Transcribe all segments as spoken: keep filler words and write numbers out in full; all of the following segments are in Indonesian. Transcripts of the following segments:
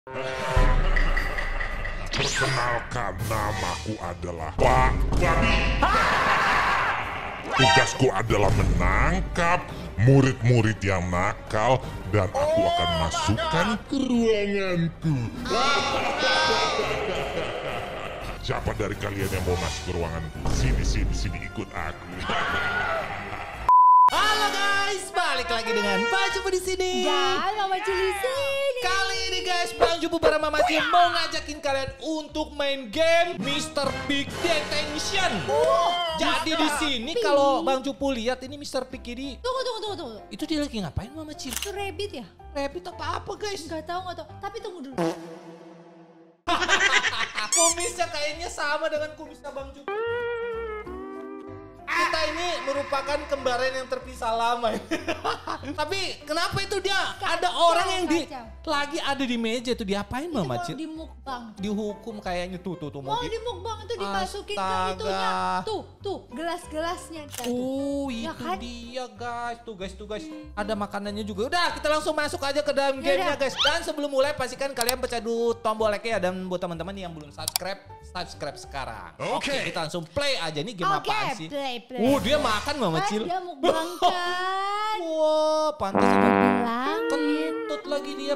Perkenalkan, namaku adalah Pak Babi. Tugasku adalah menangkap murid-murid yang nakal dan aku akan masukkan ke ruanganku. Siapa dari kalian yang mau masuk ke ruanganku? Sini, sini, sini, ikut aku. Halo guys, balik lagi dengan Pak Cupu di sini. Dan Mama Cil di sini. Kali ini guys, Bang Cupu bareng Mama Cil mau ngajakin kalian untuk main game Mister Pig Detention. Oh, Jadi di sini kalau Bang Cupu lihat ini Mister Pig ini, Tunggu, tunggu, tunggu, tunggu. itu dia lagi ngapain Mama Cil? Itu rabbit ya? Rabbit apa apa guys? Gak tahu, gak tahu. Tapi tunggu dulu. Kumisnya kayaknya sama dengan kumisnya Bang Cupu. Kita ini merupakan kembaran yang terpisah lama. Tapi kenapa itu dia ada orang yang di lagi ada di meja itu diapain Mama Itu Cil? mau di mukbang. Dihukum kayaknya tuh tuh tuh Mau di- di mukbang itu dimasukin ke Astaga. itunya. Tuh, tuh, gelas-gelasnya. Tuh. Oh itu Ya kan? dia guys. Tuh guys tuh guys. Ada makanannya juga. Udah kita langsung masuk aja ke dalam Yaudah. gamenya guys. Dan sebelum mulai pastikan kalian pencet dulu tombol like ya. Dan buat teman-teman yang belum subscribe, subscribe sekarang. Oke Oke. kita langsung play aja. Ini game Oke, apaan sih? play, play. Oh dia makan Mama Kan Cil. dia mukbang kan. Wah pantas apa? Bilangin. Kentut lagi dia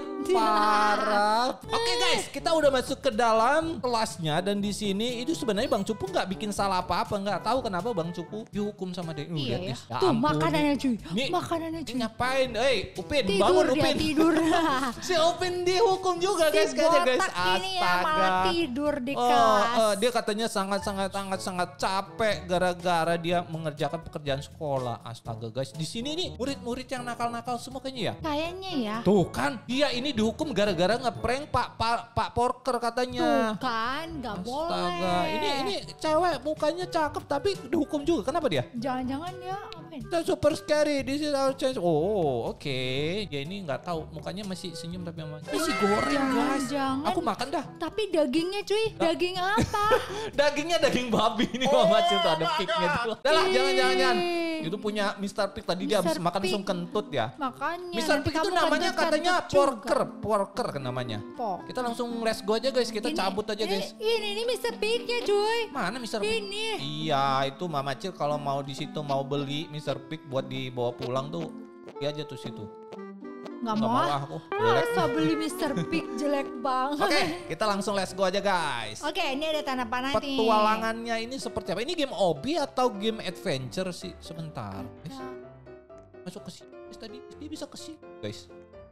parah. Oke guys, kita udah masuk ke dalam kelasnya dan di sini itu sebenarnya Bang Cupu nggak bikin salah apa-apa, nggak tahu kenapa Bang Cupu dihukum sama dia. Uh, Iya lihat, ya. guys. Ya Tuh ampun. makanannya cuy. Nih, Makanannya cuy. Ngapain? Hei, Upin, Tidur bangun dia, Upin. tidur. Si Upin dihukum juga guys Si kayaknya guys. botak ini ya malah tidur di Oh, kelas. eh, dia katanya sangat-sangat sangat sangat capek gara-gara dia mengerjakan pekerjaan sekolah. Astaga guys, di sini nih murid-murid yang nakal-nakal semua kayaknya ya. Kayaknya ya. Tuh kan, dia ini dihukum gara-gara ngeprank Pak Pak Pak Porker katanya. Tuh kan, gak boleh. Astaga, ini ini cewek mukanya cakep tapi dihukum juga. Kenapa dia? Jangan-jangan ya, amin. Dia super scary. This is our chance. Oh, oke. Dia ini nggak tahu mukanya masih senyum tapi emang masih goreng guys. Jangan. Aku makan dah. Tapi dagingnya cuy, daging apa? Dagingnya daging babi ini Mama Cil tuh ada pignya tuh. Udah lah, jangan jangan jangan. Ih. Itu punya Mister Pig tadi dia habis Mister makan Pig. langsung kentut ya. Makanya. Mister nanti Pig itu kamu namanya kentut-kentut katanya juga. porker, porker kan namanya. Po. Kita langsung let's go aja guys, kita Ini- cabut aja ini- guys. Ini, ini Mister Pig-nya cuy. Mana Mister Pig? Ini. Iya, itu Mama Cil kalau mau di situ mau beli Mister Pig buat dibawa pulang tuh, dia aja tuh situ. Gak Nggak mau mau ah. ah, aku. Jelek. Masa beli Mister Pig jelek banget. Oke, kita langsung let's go aja guys. Oke, ini ada tanda panah nih. Petualangannya ini seperti apa? Ini game obi atau game adventure sih? Sebentar. Guys, masuk ke sini. Guys, tadi dia bisa ke sini, guys.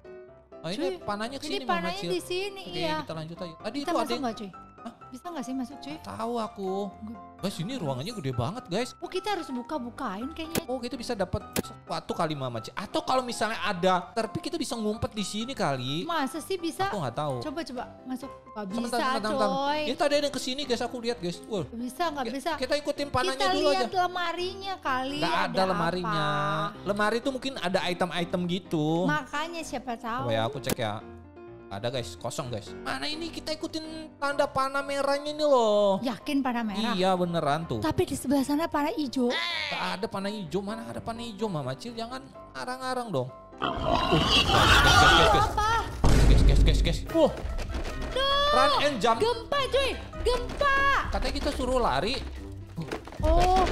Oh, ini Cuy, panahnya ke Ini sini Mama panahnya Cil. di sini, Oke, iya. kita lanjut aja. Tadi Kita itu ada masuk yang gak cuy? Hah? Bisa gak sih masuk cuy? tahu aku. Guys, ini ruangannya gede banget, guys. Oh kita harus buka-bukain kayaknya. Oh, kita bisa dapat sesuatu kali Mama Cil. Atau kalau misalnya ada terpi kita bisa ngumpet di sini kali. Masa sih bisa? Aku nggak tahu. Coba-coba masuk. Gak bisa Sebentar, sebentar, sebentar. coy. Ini tadi ada yang kesini guys, aku lihat guys. Wah, Bisa gak bisa? kita ikutin panahnya Kita dulu aja. lihat lemarinya kali. Gak ada, lemarinya. apa. Lemari itu mungkin ada item-item gitu. Makanya siapa tahu. Coba ya aku cek ya. Ada guys, kosong guys. Mana ini kita ikutin tanda panah merahnya ini loh. Yakin panah merah? Iya beneran tuh. Tapi di sebelah sana panah hijau. Gak ada panah hijau, mana ada panah hijau Mama Cil. Jangan arang-arang dong. Uh, guys, guys, guys, guys. Apa? Guys, guys, guys, guys. Wah, No. run and jump. Gempa cuy, gempa. Katanya kita suruh lari. Oh,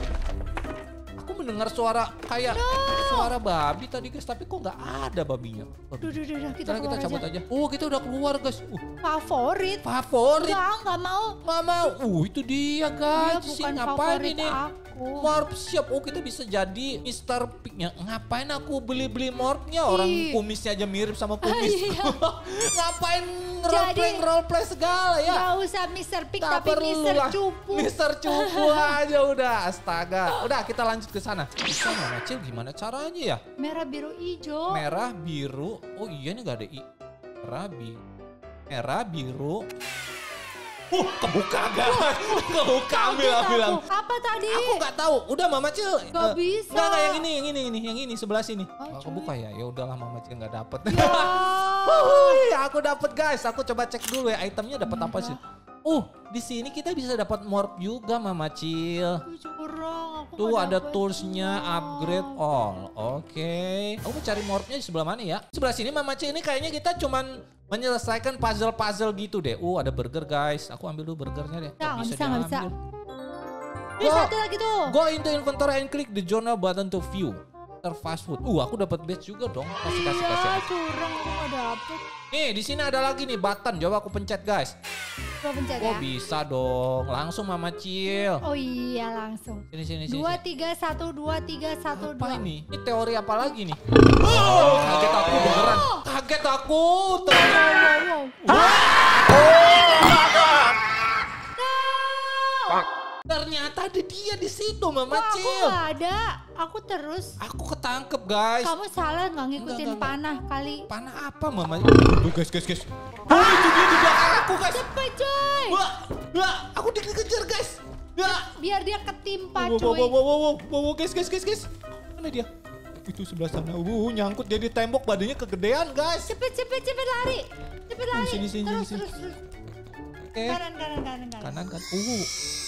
Aku mendengar suara kayak suara babi tadi guys, tapi kok nggak ada babinya. duh, duh, duh, duh, kita Sekarang kita keluar cabut aja. aja. Oh kita udah keluar guys. Uh, Favorit? favorit. Enggak, enggak mau. Mama, uh itu dia Dia guys. Si bukan ngapain favorit ini? aku. Morph siap. Oh kita bisa jadi Mister Pig-nya. Ngapain aku beli-beli morphnya? Orang Ih. kumisnya aja mirip sama kumisku. Iya. Ngapain Jadi- roleplay roleplay segala ya? Gak usah Mister Pig Tak tapi perlu Mister lah. Cupu. Mister Cupu aja udah. Astaga. Udah kita lanjut ke sana. Bisa Mama Cil gimana caranya ya? Merah biru hijau. Merah, biru. Oh iya nih gak ada i. Merah, biru. Merah, biru. Uh, kebuka guys. Kebuka ambil, Kaget ambil. aku. Apa tadi? Aku nggak tahu. Udah Mama Cil. Gak eh, bisa. Nggak, nggak yang ini, yang ini, ini, yang ini sebelah sini. Oh, Oh, cuy. kebuka ya. Ya udahlah Mama Cil nggak dapet. Ya. Wuih, aku dapat guys. Aku coba cek dulu ya itemnya dapat apa sih? Uh, di sini kita bisa dapat morph juga Mama Cil. Aku curang, aku Aku Tuh nggak ada dapet. toolsnya upgrade all. Oke. Aku mau cari morphnya di sebelah mana ya? Sebelah sini Mama C ini kayaknya kita cuman menyelesaikan puzzle-puzzle gitu deh. Uh ada burger guys. Aku ambil dulu burgernya deh. Nggak, Kok nggak bisa, nggak bisa. diambil? Ini Go. satu lagi tuh. Go into inventory and click the journal button to view. Ter fast food. Uh aku dapat badge juga dong. Kasih kasih kasih. Iya, curang aku nggak dapet. Nih di sini ada lagi nih button. Coba aku pencet guys. Coba pencet Oh ya. bisa dong. Langsung Mama Cil. Oh iya langsung. Sini sini sini. Dua sini. tiga satu dua tiga satu Apa dua. ini? Ini teori apa lagi nih? Oh, kaget aku beneran. Kaget aku. Ternyata. Wow, wow. Ternyata ada dia di situ Mama Kok aku Cil. nggak ada? Aku terus. Aku ketangkep guys. Kamu salah nggak ngikutin Enggak, enggak, panah kali. Panah apa Mama? Tuh guys guys guys. Oh itu dia di belakang aku guys. Cepet coy. Wah, wah, aku dikejar guys. Ya. Biar dia ketimpa Wow, wow, coy. wow, wow, wow, wow, wow, guys, guys, guys, guys. Mana dia? Itu sebelah sana. Uh, nyangkut dia di tembok, badannya kegedean, guys. Cepet cepet cepet lari. Cepet lari. sini, sini, terus, sini, terus terus. Oke. Kanan kanan kanan kanan. Kanan kan. Uh.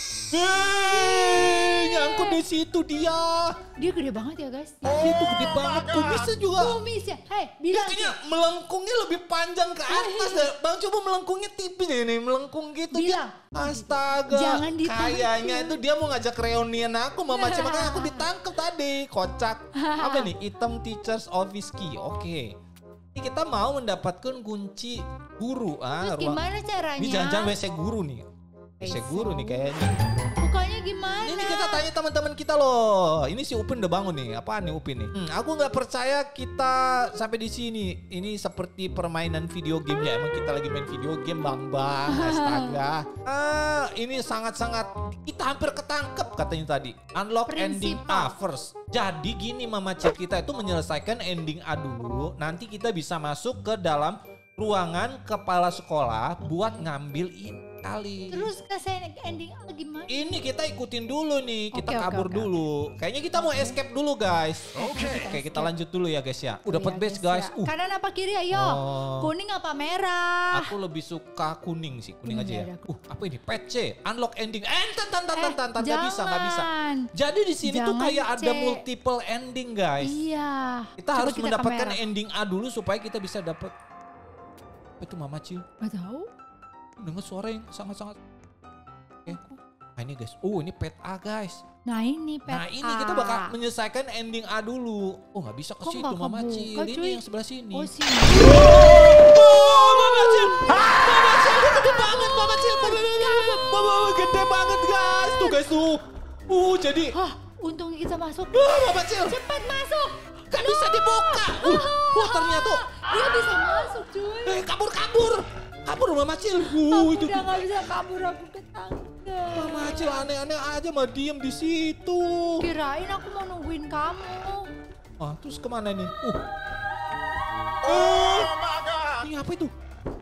Hei, nyangkut di situ dia. Dia gede banget ya guys. Itu gede banget, kumisnya juga. Kumis ya. Hei Dia bilang. kayaknya melengkungnya lebih panjang ke atas deh. Bang coba melengkungnya tipis ya ini, melengkung gitu. Bilang. Dia, astaga. Jangan ditangkap. Kayaknya itu dia mau ngajak reunian aku Mama C. Makanya aku ditangkap tadi. Kocak. Apa nih? Item teacher's office key. Oke. Ini kita mau mendapatkan kunci guru. Ah, Terus ruang- gimana caranya? Ini jangan-jangan W C guru nih. W C guru nih kayaknya. Bukanya gimana? Ini kita tanya teman-teman kita loh. Ini si Upin udah bangun nih. Apaan nih Upin nih? Hmm, aku nggak percaya kita sampai di sini. Ini seperti permainan video game ya. Emang kita lagi main video game bang bang. Astaga. Ah, ini sangat-sangat kita hampir ketangkep katanya tadi. Unlock ending A first. Jadi gini Mama Cil, kita itu menyelesaikan ending A dulu. Nanti kita bisa masuk ke dalam ruangan kepala sekolah buat ngambil ini kali. Terus kasih ending A gimana? Ini kita ikutin dulu nih, kita Oke, oke, kabur oke, dulu. Kayaknya kita mau escape dulu guys. Oke, oke kita lanjut dulu ya guys ya. Udah dapat Iya, badge guys. ya. Uh, Kanan apa kiri ayo? Oh. Kuning apa merah? aku lebih suka kuning sih, kuning Kuning aja ya. aja. Uh, apa ini? Patch C, unlock ending. Eh, tan tan tan tan Eh, tan tan nggak bisa, nggak bisa. jangan. Jadi di sini tuh Jangan, kayak ada C. multiple ending guys. Iya. Kita Coba harus kita ke mendapatkan merah. ending A dulu supaya kita bisa dapat. Apa itu Mama Cil? Gak tahu. Dengar suara yang sangat-sangat. Oke. Nah ini guys. Oh ini pet A guys. Nah ini pet Nah ini A. kita bakal menyelesaikan ending A dulu. Oh nggak bisa ke Kok situ nggak Mama kebuka, Cil. Ini cuy? yang sebelah sini. Oh sini. Oh Mama Cil. Mama Cil gede banget Mama Cil. Mama gede banget guys. Tuh guys tuh. Uh jadi. Hah, untungnya kita masuk. Uh, Mama Cil. Cepat masuk. Kan bisa dibuka. Uh, wah ternyata. Dia bisa masuk cuy. Eh kabur kabur. Kabur Mama Cil. Aku Uh itu. udah gak bisa kabur, aku ketangkep. Mama Cil aneh-aneh aja mah diem di situ. Kirain aku mau nungguin kamu. Ah, terus kemana nih? Uh. Oh, ini apa itu?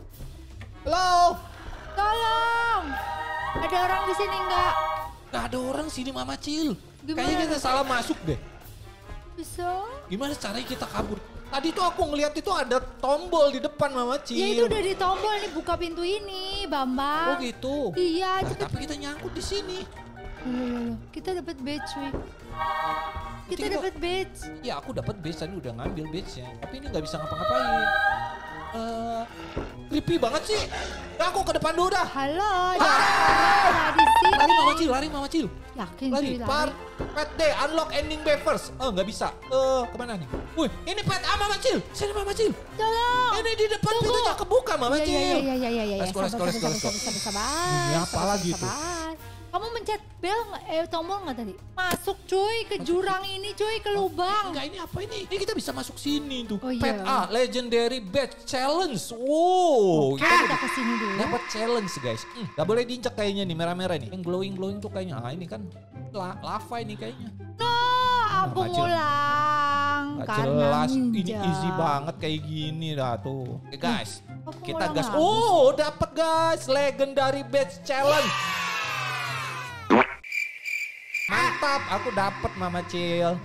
Halo? Tolong. Ada orang di sini enggak? Gak ada orang sini Mama Cil. Gimana? Kayaknya kita salah masuk deh. Bisa? Gimana caranya kita kabur? Tadi tuh aku ngeliat itu ada tombol di depan Mama Cil. Ya itu udah ditombol nih buka pintu ini, Bambang. Oh gitu. Iya, Nah, cepet. tapi kita nyangkut di sini. Loh, loh, loh. Kita dapat badge, cuy. Kita Kita- dapat badge. Ya aku dapat badge tadi udah ngambil badge-nya. Tapi ini nggak bisa ngapa-ngapain. Eh, creepy banget sih. Ya aku ke depan dulu dah. Halo, ada orang di sini. Lari Mama Cil, lari Mama Cil. Yakin Lari, cuy, part lari. pet D, unlock ending B first. Oh nggak bisa. Eh kemana nih? Wih, ini pet A Mama Cil. Sini Mama Cil. Tolong. Ini di depan Tunggu. pintunya kebuka Mama Iya, Cil. iya, iya, iya, iya, iya. Let's go, let's go, Sabar, let's go, sabar, let's go. sabar, sabar, sabar. Ini apa Sabar, lagi tuh? sabar. Kamu mencet bel nggak? Eh tombol nggak tadi? Masuk cuy ke jurang ini cuy ke lubang. Enggak ini apa ini? Ini kita bisa masuk sini tuh. Oh, iya. Pet A, Legendary Badge Challenge. Wow, Oke, kita kita ke sini dulu. dapat challenge guys. Hmm, gak boleh diinjak kayaknya nih merah-merah nih. Yang glowing glowing tuh kayaknya. Ah ini kan la lava ini kayaknya. No, aku nggak jelas. ngulang Gak karena jelas. Ini ninja. easy banget kayak gini dah tuh. Oke guys, Aku kita ngulang gas. lagi. Oh dapat guys, Legendary Badge Challenge. Mantap, aku dapat Mama Cil.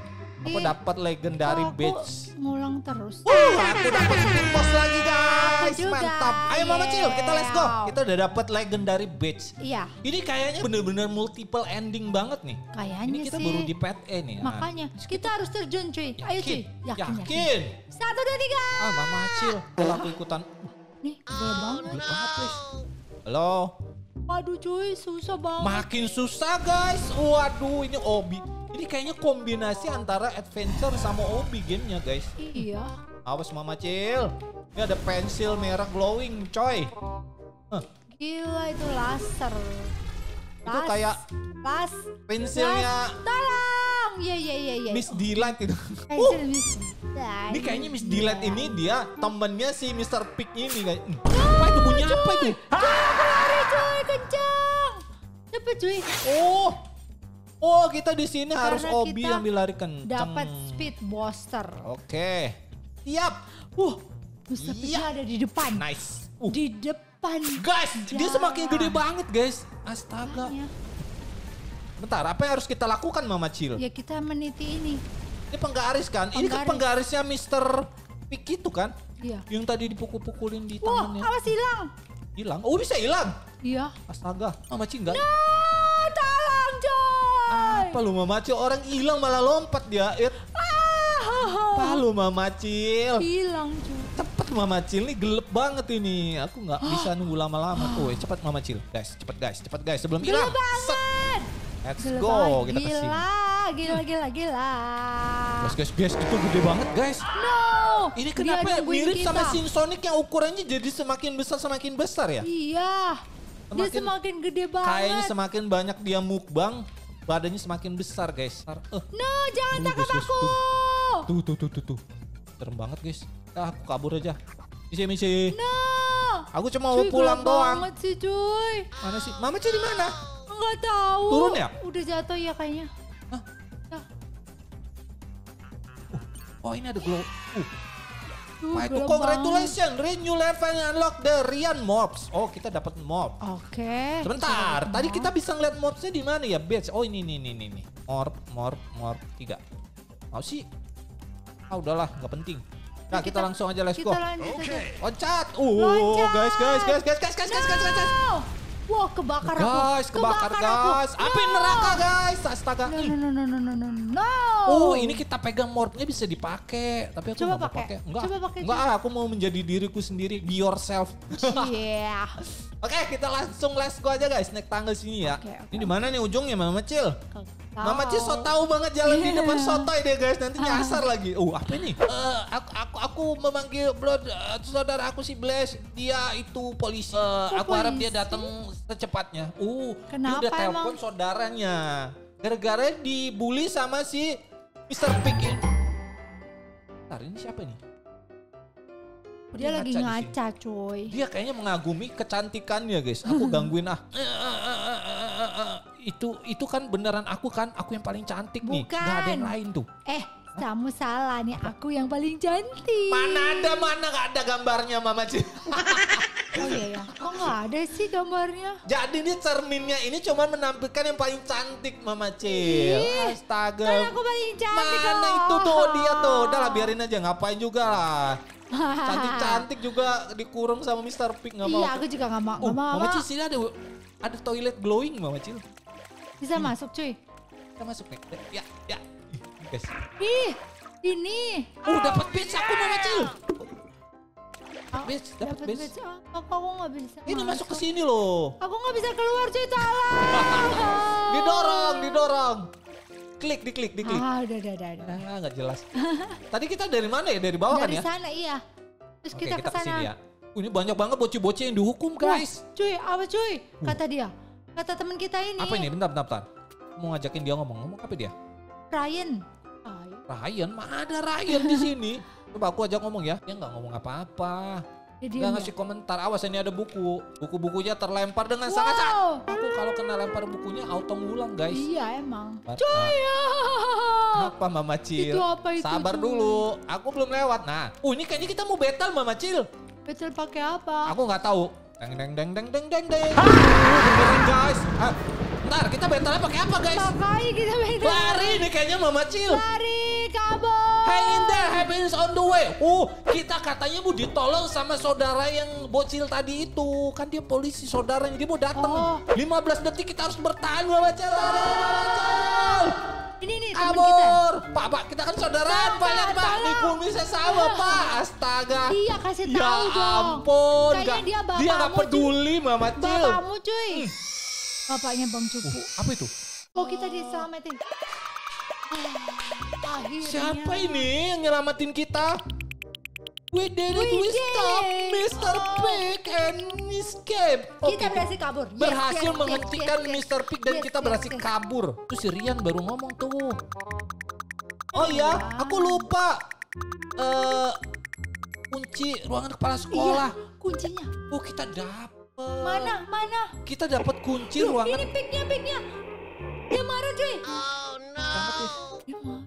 Aku Ih, dapat legendary kok aku badge. ngulang terus. Wah, aku dapat speed boss lagi guys. juga. Mantap. Ayo Mama Cil, kita let's go. Yeah. Kita udah dapat legendary badge. Iya, Ini kayaknya bener-bener multiple ending banget nih. kayaknya Ini kita sih. baru di pet E nih. Nah, Makanya kita harus terjun cuy. Ayo cuy. Yakin, yakin. Yakin. Satu, dua, tiga. Ah, Mama Cil, kalau aku ikutan. Nih, gede banget. Gede banget guys. Halo. Waduh cuy, susah banget. Makin susah guys. Waduh, ini Obi. Ini kayaknya kombinasi antara adventure sama Obi gamenya guys. Iya. Awas Mama Cil. Ini ada pensil merah glowing coy. Huh, Gila itu laser. itu kayak Las. pensilnya Las. Tolong. Iya, iya, iya, iya. Miss Delight itu. Pensil Miss. Ini kayaknya Miss Delight ini dia temennya si mister Pig ini guys. Hmm, Apa itu bunyi apa itu? Cuy, aku lari cuy, kencang. Cepet cuy. Oh. Oh, kita di sini harus Karena Obi kita ambil lari kenceng. Dapat speed booster. Oke. Siap. Wah, Mister Pig Iya. ada di depan. Nice. Uh. Di depan. Guys, dia semakin gede banget guys. Astaga. Makanya. Bentar, apa yang harus kita lakukan Mama Cil? Ya kita meniti ini. Ini penggaris kan? Ini kan Penggaris. penggarisnya mister Pig itu kan? Iya. Yang tadi dipukul-pukulin di Wah, tangannya. awas hilang. Hilang. Oh, bisa hilang. Iya. Astaga. Mama Cil enggak? Ah, tolong coy. Apa lu Mama Cil? Orang hilang malah lompat dia. It. Ah, Apa lu Mama Cil? hilang cuy. Cepet Mama Cil, nih gelap banget ini. Aku nggak bisa nunggu lama-lama. Oh, cepat Mama Cil. Guys, cepat guys, cepat guys sebelum Gila hilang. Set. banget. Let's Gila go banget. kita ke sini. Gila, gila, gila, gila. Guys, guys, guys, itu gede banget guys. No. Ini Dia kenapa ya? nungguin Mirip kita. sama Sin Sonic yang ukurannya jadi semakin besar semakin besar ya? Iya. Dia Semakin- semakin gede banget. Kayaknya semakin banyak dia mukbang, badannya semakin besar guys. Ntar, eh, No, jangan Tuh, tangkap guys, guys, aku. tuh, tuh, tuh, tuh, tuh. Serem banget guys. Ah, aku kabur aja. Misi, misi. No. Aku cuma mau Cuy, pulang gelap doang. banget sih cuy. Mana sih? Mama Cil di mana? Enggak tahu. Turun ya? Udah jatuh ya kayaknya. Hah? Ya. Oh, ini ada glow. Uh, Tuh, apa itu? gelap Congratulations, renew level and unlock the Rian mobs. Oh, kita dapat mob. banget. Oke. Sebentar, Kita tadi dapat kita bisa ngeliat mobsnya di mana ya? Badge. Oh ini nih nih nih nih. Morp, morp, morp tiga. Mau sih? Ah udahlah, nggak penting. Nah kita, Kita- langsung aja let's go. Kita lanjut aja. Loncat. Uh, Loncat. guys, guys, guys, guys, guys, guys, guys, guys, guys, guys. No. Wah, kebakar aku. Guys, kebakar aku. guys. Api No. neraka guys. Astaga. No, no, no, no, no, no, no, no. Oh, ini kita pegang morpnya bisa dipakai. Tapi aku Coba nggak mau pakai. pakai. Enggak, Coba pakai, enggak. Aku mau menjadi diriku sendiri. Be yourself. Yeah. Oke, kita langsung let's go aja guys. Naik tangga sini ya. Oke, oke. Ini di mana nih ujungnya, Mama Cil? Mama Cil so Tahu. tahu banget jalan di depan Iya. sotoy deh guys. Nanti nyasar lagi. Uh, apa ini? Eh, aku, aku aku memanggil blood eh, saudara aku si Blaze. Dia itu polisi. Eh, Kok aku harap dia polisi? datang secepatnya. Uh, Kenapa dia udah telepon emang? saudaranya. Gara-gara dibully sama si mister Pig ini. Bentar, ini siapa nih? Oh, Dia lagi di sini. ngaca, coy. Dia kayaknya mengagumi kecantikannya guys. Aku gangguin ah. Itu itu kan beneran aku kan. Aku yang paling cantik nih. Bukan. Gak ada yang lain tuh. Eh, kamu salah nih. Aku yang paling cantik. Mana ada mana gak ada gambarnya Mama Cil. Oh iya ya. Kok nggak ada sih gambarnya? Jadi ini cerminnya ini cuma menampilkan yang paling cantik Mama Cil. Ih, Astaga. Kan aku paling cantik. Mana loh. itu tuh dia tuh. Udah lah biarin aja. Ngapain juga lah. Cantik-cantik juga dikurung sama mister Pig. Gak mau. Iya, aku juga nggak mau. Oh, Nggak mau. Mama nggak Cil mau. sini ada ada toilet glowing Mama Cil. Bisa masuk, cuy. Kita masuk nih. Ya, ya. Ih, guys. Ih, ini. Oh, dapat badge aku Mama Cil. Ah, Badge, dapat badge. badge. Ah, Kok aku nggak bisa? Ini masuk ke sini loh. Aku nggak bisa keluar, cuy. Tolong. Didorong, didorong. Klik, diklik, diklik. Ah, udah, udah, udah. udah. Ah, nggak jelas. Tadi kita dari mana ya? Dari bawah Dari kan ya? sana, iya. Terus Oke, kita ke sana. kesini ya. Uh, ini banyak banget bocil-bocil yang dihukum Wah, guys. cuy, apa cuy? Kata dia. Kata teman kita ini. Apa ini? Bentar, bentar, bentar. Mau ngajakin dia ngomong. Ngomong apa dia? Ryan. Ryan. Ryan? Mana ada Ryan di sini? Coba aku ajak ngomong ya. Dia nggak ngomong apa-apa. Dia Nggak diam ngasih ya? komentar. Awas ini ada buku. Buku-bukunya terlempar dengan sangat sangat. Wow. Aku kalau kena lempar bukunya auto ngulang guys. Iya emang. But, Cuy ya. Apa Mama Cil? Itu apa itu, Sabar cuy? dulu. Aku belum lewat. Nah, uh ini kayaknya kita mau battle Mama Cil. Betul pakai apa? Aku nggak tahu. Deng deng deng deng deng deng deng. Uh, beneran guys. Ah, ntar kita battle pakai apa guys? Makanya kita beda. Lari nih kayaknya Mama Cil. Lari kabur. Hang in there, happiness on the way. Oh, kita katanya mau ditolong sama saudara yang bocil tadi itu. Kan dia polisi saudaranya, dia mau datang. Oh. lima belas detik kita harus bertahan, Mama Cel. Bocil. Ini nih teman kita. Kabur. Pak, Pak, kita kan saudaraan, Pak, Pak, lihat, Pak. tolong. Di kumisnya sama, Pak. Astaga. Iya, kasih Ya tahu dong. ampun. Kayaknya Nggak- dia bapakmu. dia nggak peduli, Mama Cil. Bapakmu cuy. Bapaknya Bang Cupu. Apa itu? Oh kita diselamatin. Ah, akhirnya. Siapa ini yang nyelamatin kita? We did it, we, We stop did. mister Oh. Pig and escape. Kita berhasil kabur. Yes, Berhasil yes, yes, menghentikan yes, yes. mister Pig dan Yes, kita yes, berhasil yes. kabur. Terus si Rian baru ngomong tuh. Oh iya, aku lupa. Eh kunci ruangan kepala sekolah. Iya, kuncinya. Oh kita dapet. Mana, mana? Kita dapat kunci Loh, ruangan. ini pignya, pignya. Dia marah cuy. Apa? Dia marah.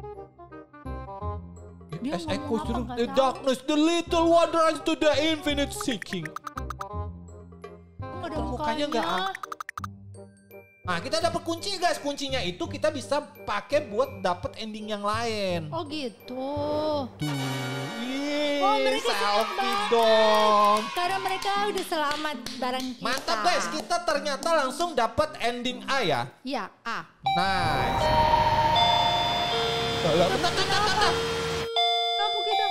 Dia As I ngomong go apa, through nggak the tahu. darkness, the little one runs to the infinite seeking. Nggak ada Kok mukanya nggak mukanya. Nah, kita dapat kunci guys. Kuncinya itu kita bisa pakai buat dapat ending yang lain. Oh gitu. Tuh. Ih, Oh, mereka senang selfie banget. dong. Karena mereka udah selamat bareng kita. Mantap guys, kita ternyata langsung dapat ending A ya. Iya, A. Nice. Tolong. Tata, tata, tata. Kenapa kita?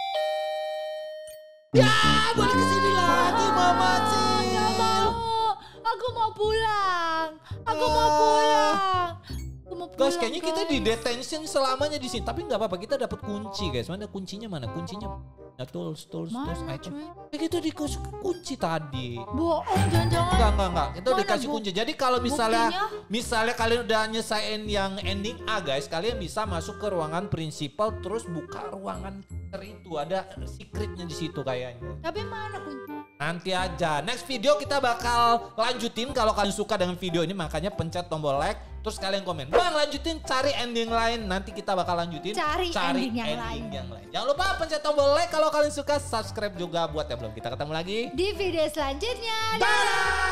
Ya, balik ke sini lagi Mama Cil. Gak mau. Aku mau pulang. Aku mau Ah. pulang. Aku mau pulang. Guys, kayaknya kita di guys. detention selamanya di sini. Tapi nggak apa-apa, kita dapat kunci guys. Mana kuncinya mana? Kuncinya. Nah, tools, tools, tools, Mana, item. cuy? Ya kita dikasih kunci tadi. Bohong, jangan-jangan. Enggak, enggak, enggak. Kita udah Mana kasih bu- kunci. Jadi kalau misalnya buktinya? misalnya kalian udah nyesain yang ending A guys, kalian bisa masuk ke ruangan principal terus buka ruangan itu. Ada secretnya di situ kayaknya. Tapi mana kunci? Nanti aja. Next video kita bakal lanjutin. Kalau kalian suka dengan video ini makanya pencet tombol like. Terus kalian komen. Bang lanjutin cari ending lain. Nanti kita bakal lanjutin. Cari ending yang lain. yang lain. Jangan lupa pencet tombol like kalau kalian suka. Subscribe juga buat yang belum. Kita ketemu lagi. Di video selanjutnya. Dadah!